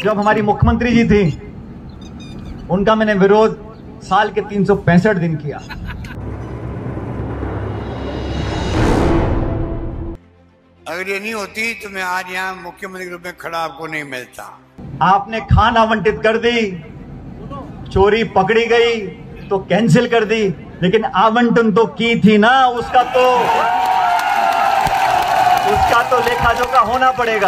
जब हमारी मुख्यमंत्री जी थी उनका मैंने विरोध साल के 365 दिन किया। अगर ये नहीं होती तो मैं आज यहाँ मुख्यमंत्री के रूप में खड़ा आपको नहीं मिलता। आपने खान आवंटित कर दी, चोरी पकड़ी गई तो कैंसिल कर दी, लेकिन आवंटन तो की थी ना, उसका तो लेखा जोखा होना पड़ेगा।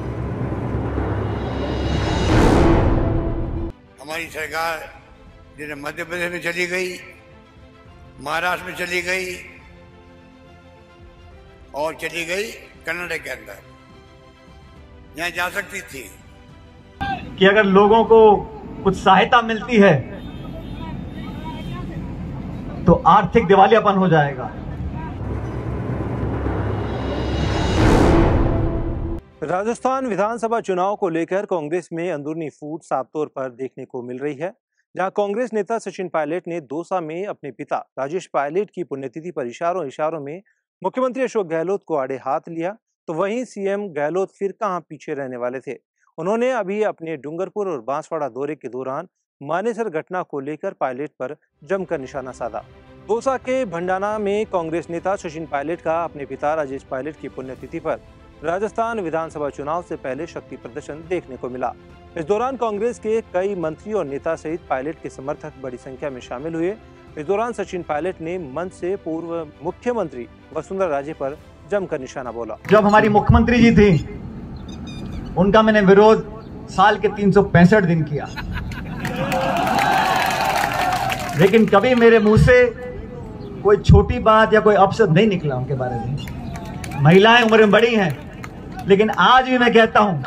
हमारी सरकार जैसे मध्य प्रदेश में चली गई, महाराष्ट्र में चली गई और चली गई कर्नाटक के अंदर, यहाँ जा सकती थी कि अगर लोगों को कुछ सहायता मिलती है तो आर्थिक दिवालियापन हो जाएगा। राजस्थान विधानसभा चुनाव को लेकर कांग्रेस में अंदरूनी फूट साफ तौर पर देखने को मिल रही है। जहां कांग्रेस नेता सचिन पायलट ने दौसा में अपने पिता राजेश पायलट की पुण्यतिथि पर इशारों में मुख्यमंत्री अशोक गहलोत को आड़े हाथ लिया, तो वहीं सीएम गहलोत फिर कहां पीछे रहने वाले थे। उन्होंने अभी अपने डूंगरपुर और बांसवाड़ा दौरे के दौरान मानेसर घटना को लेकर पायलट पर जमकर निशाना साधा। दौसा के भंडाना में कांग्रेस नेता सचिन पायलट का अपने पिता राजेश पायलट की पुण्यतिथि पर राजस्थान विधानसभा चुनाव से पहले शक्ति प्रदर्शन देखने को मिला। इस दौरान कांग्रेस के कई मंत्री और नेता सहित पायलट के समर्थक बड़ी संख्या में शामिल हुए। इस दौरान सचिन पायलट ने मंच से पूर्व मुख्यमंत्री वसुंधरा राजे पर जमकर निशाना बोला। जब हमारी मुख्यमंत्री जी थी उनका मैंने विरोध साल के 365 दिन किया, लेकिन कभी मेरे मुंह से कोई छोटी बात या कोई अपशब्द नहीं निकला उनके बारे में। महिलाएं उम्र में बड़ी हैं, लेकिन आज भी मैं कहता हूं,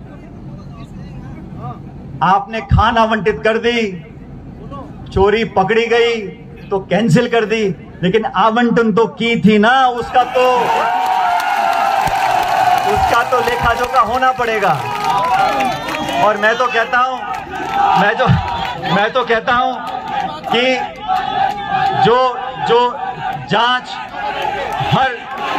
आपने खान आवंटित कर दी, चोरी पकड़ी गई तो कैंसिल कर दी, लेकिन आवंटन तो की थी ना, उसका तो लेखा जोखा होना पड़ेगा। और मैं तो कहता हूं कि जो जांच हर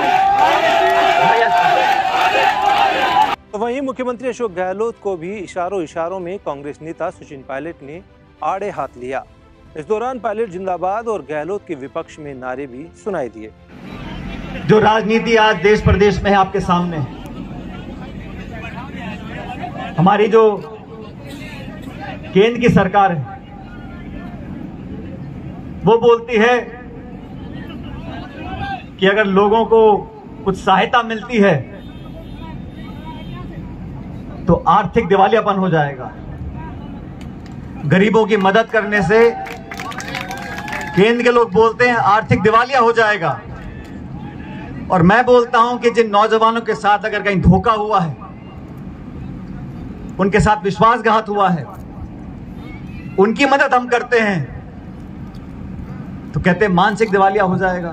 तो वहीं मुख्यमंत्री अशोक गहलोत को भी इशारों में कांग्रेस नेता सचिन पायलट ने आड़े हाथ लिया। इस दौरान पायलट जिंदाबाद और गहलोत के विपक्ष में नारे भी सुनाई दिए। जो राजनीति आज देश प्रदेश में है आपके सामने, हमारी जो केंद्र की सरकार है वो बोलती है कि अगर लोगों को कुछ सहायता मिलती है तो आर्थिक दिवालियापन हो जाएगा। गरीबों की मदद करने से केंद्र के लोग बोलते हैं आर्थिक दिवालिया हो जाएगा। और मैं बोलता हूं कि जिन नौजवानों के साथ अगर कहीं धोखा हुआ है, उनके साथ विश्वासघात हुआ है, उनकी मदद हम करते हैं तो कहते हैं मानसिक दिवालिया हो जाएगा।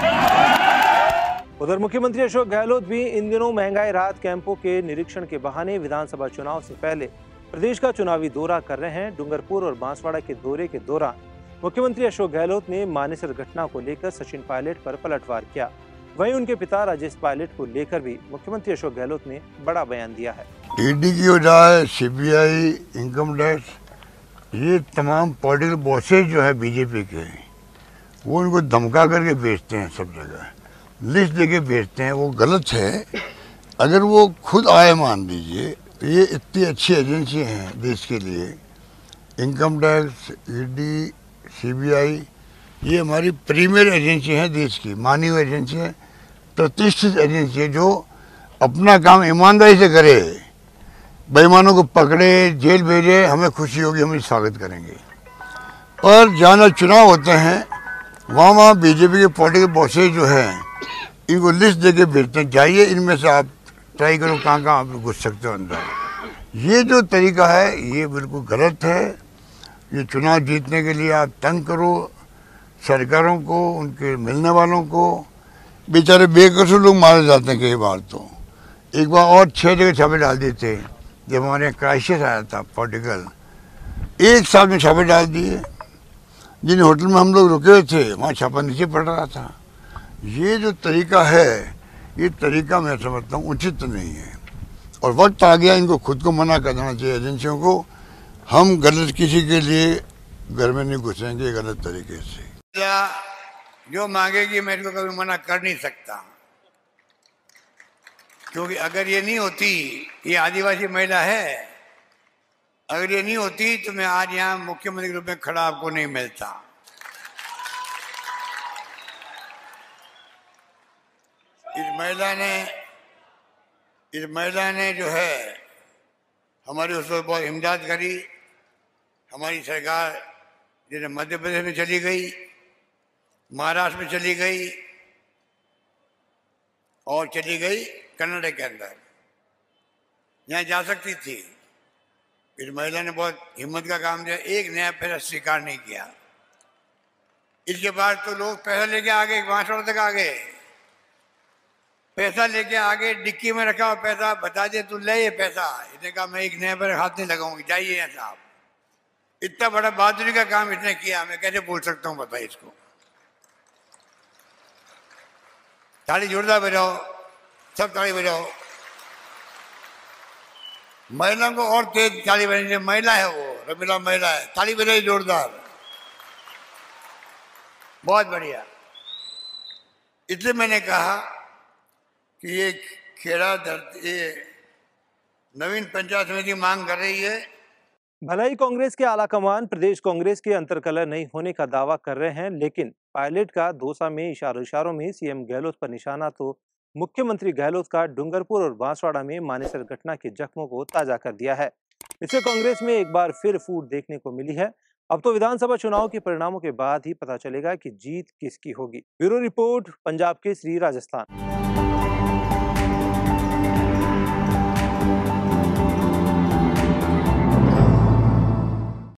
उधर मुख्यमंत्री अशोक गहलोत भी इन दिनों महंगाई राहत कैंपों के निरीक्षण के बहाने विधानसभा चुनाव से पहले प्रदेश का चुनावी दौरा कर रहे हैं। डूंगरपुर और बांसवाड़ा के दौरे के दौरान मुख्यमंत्री अशोक गहलोत ने मानेसर घटना को लेकर सचिन पायलट पर पलटवार किया। वहीं उनके पिता राजेश पायलट को लेकर भी मुख्यमंत्री अशोक गहलोत ने बड़ा बयान दिया है। ईडी की वजह, सीबीआई, इनकम टैक्स, ये तमाम पॉलिटिकल बॉसेज जो है बीजेपी के, वो उनको धमका करके भेजते हैं, सब जगह लिस्ट देके भेजते हैं। वो गलत है। अगर वो खुद आए, मान लीजिए, तो ये इतनी अच्छी एजेंसी हैं देश के लिए, इनकम टैक्स, ईडी, सीबीआई, ये हमारी प्रीमियर एजेंसी है देश की, मानी हुई एजेंसी है, प्रतिष्ठित एजेंसी है, जो अपना काम ईमानदारी से करे, बेईमानों को पकड़े, जेल भेजे, हमें खुशी होगी, हम स्वागत करेंगे। और जहाँ चुनाव होते हैं वहाँ बीजेपी के पॉलिटिकल बॉसेज जो हैं, इनको लिस्ट देके भेजते हैं, जाइए इनमें से आप ट्राई करो कहाँ आप घुस सकते हो अंदर। ये जो तरीका है ये बिल्कुल गलत है। ये चुनाव जीतने के लिए आप तंग करो सरकारों को, उनके मिलने वालों को। बेचारे बेकसूर लोग मारे जाते हैं कई बार। तो एक बार और 6 जगह छापे डाल दिए थे जब हमारे यहाँ क्राइसिस आया था पॉलिटिकल, एक साल में छापे डाल दिए। जिन होटल में हम लोग रुके हुए थे वहाँ छापा नीचे पड़ रहा था। ये जो तरीका है, ये तरीका मैं समझता हूँ उचित नहीं है। और वक्त आ गया इनको खुद को मना कर देना चाहिए एजेंसियों को। हम गलत किसी के लिए घर में नहीं घुसेंगे गलत तरीके से। जो मांगेगी मैं इसको कभी मना कर नहीं सकता, क्योंकि अगर ये नहीं होती, ये आदिवासी महिला है, अगर ये नहीं होती तो मैं आज यहाँ मुख्यमंत्री के रूप में खड़ा आपको नहीं मिलता। इस महिला ने जो है हमारी उस वक्त बहुत इमदाद करी। हमारी सरकार जैसे मध्य प्रदेश में चली गई, महाराष्ट्र में चली गई और चली गई कर्नाटक के अंदर, यहाँ जा सकती थी। इस महिला ने बहुत हिम्मत का काम किया, एक नया पैसा स्वीकार नहीं किया। इसके बाद तो लोग पैसा लेके आ गए, बांसवाड़ा तक आ गए, पैसा लेके आगे डिक्की में रखा और पैसा बता दे तू ले ये पैसा। इसने कहा मैं एक नया पैसा हाथ नहीं लगाऊंगी, जाइए यहाँ साहब। इतना बड़ा बहादुरी का काम इसने किया, मैं कैसे भूल सकता हूँ बताइए इसको। ताली जोरदार बजाओ, सब ताली बजाओ। महिला को और तेज ताली बजानी, महिला है वो, रमीला महिला है, ताली बजाई जोरदार, बहुत बढ़िया। इसलिए मैंने कहा कि ये खेड़ा धरती, ये नवीन पंचायत समिति मांग कर रही है। भलाई कांग्रेस के आला कमान प्रदेश कांग्रेस के अंतर्कलह नहीं होने का दावा कर रहे हैं, लेकिन पायलट का दौसा में इशारों में सीएम गहलोत पर निशाना तो मुख्यमंत्री गहलोत का डूंगरपुर और बांसवाड़ा में मानेसर घटना के जख्मों को ताजा कर दिया है। इससे कांग्रेस में एक बार फिर फूट देखने को मिली है। अब तो विधानसभा चुनाव के परिणामों के बाद ही पता चलेगा कि जीत किसकी होगी। Bureau report, Punjab Kesari, Rajasthan.